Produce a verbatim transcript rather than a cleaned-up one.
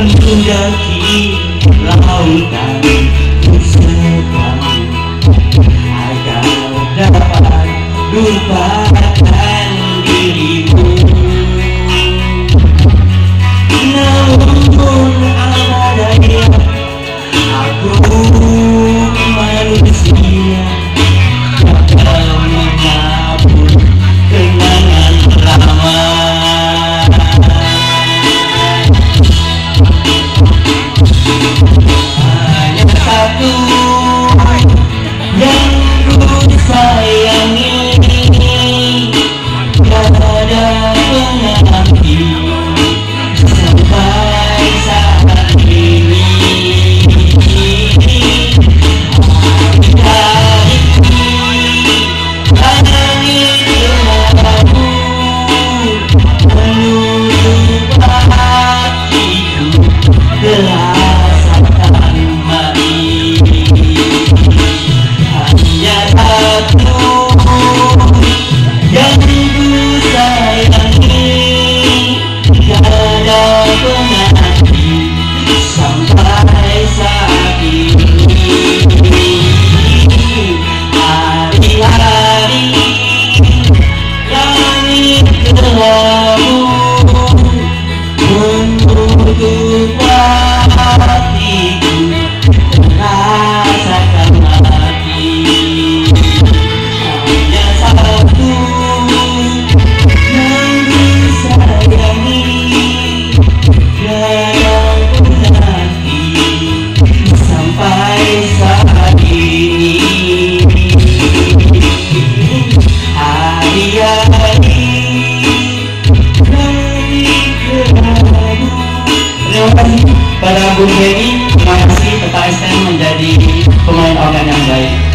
mendaki lautan sekali agar dapat lupakan dirimu. Namun apa daya, aku manusia gagal menghapus kenangan lama. Hanya satu yang ku sayangi, tiada penanti sampai saat ini. Hari langit berlalu menutup hatiku, terasakan mati. Hanya satu yang ku sayangi, tiada penanti sampai saat ini. Hari-hari langit berlalu menutup hatiku, rasakan mati. Hanya satu yang disayangi, tiada penanti sampai saat ini. Hari-hari langit berlalu. Terima kasih pada Bung Heri, terima kasih Bapak S N menjadi pemain organ yang baik.